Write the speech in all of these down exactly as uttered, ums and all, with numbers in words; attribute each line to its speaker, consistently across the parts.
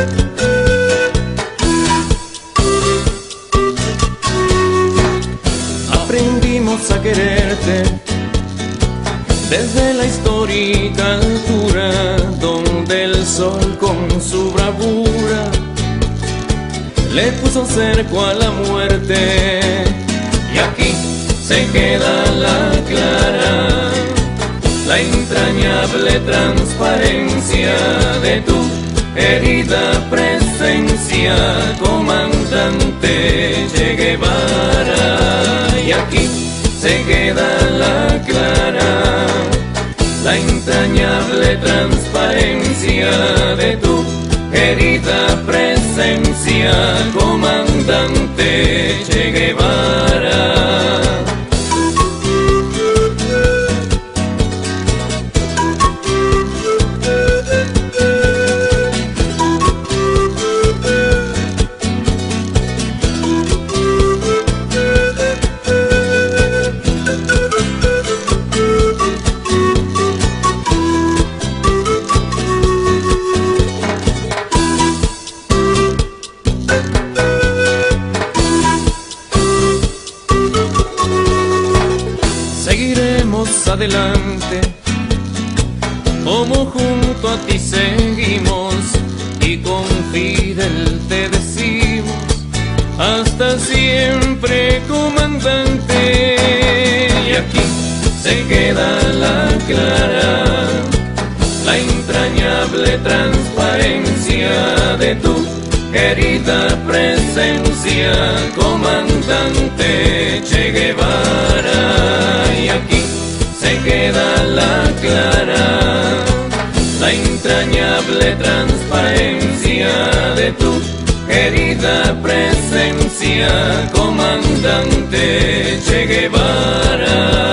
Speaker 1: Aprendimos a quererte desde la histórica altura, donde el sol con su bravura le puso cerco a la muerte. Y aquí se queda la clara, la entrañable transparencia de tu querida presencia, comandante Che Guevara. Y aquí se queda la clara, la entrañable transparencia de tu querida presencia, comandante Che Guevara. Seguiremos adelante, como junto a ti seguimos, y con Fidel te decimos, hasta siempre, comandante. Y aquí se queda la clara, la entrañable transparencia de tu querida presencia, comandante Che Guevara. Y aquí se queda la clara, la entrañable transparencia de tu querida presencia, comandante Che Guevara.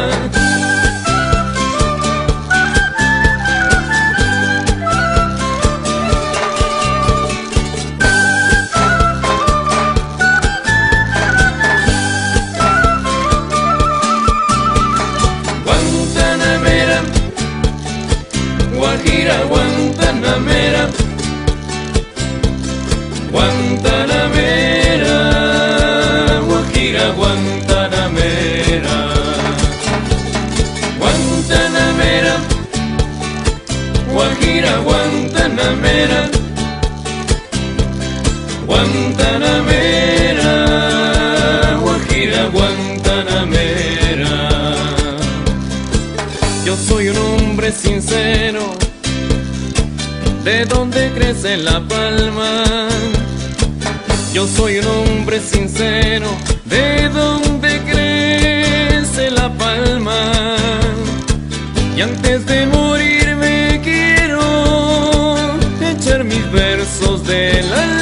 Speaker 1: Guajira, Guantanamera, Guantanamera, Guajira, Guantanamera, Guantanamera, Guajira, Guantanamera, Guantanamera, Guajira, Guantanamera. Yo soy un hombre sincero, de donde crece la palma. Yo soy un hombre sincero, de donde crece la palma. Y antes de morirme quiero echar mis versos del alma.